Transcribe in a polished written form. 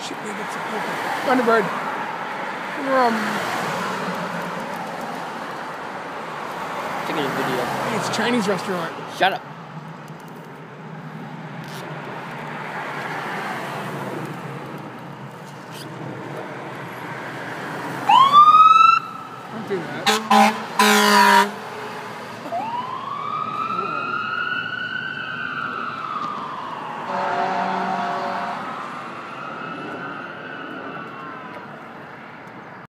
Shit, they get some poker. Thunderbird. Taking a video. Hey, it's a Chinese restaurant. Shut up. Don't do that.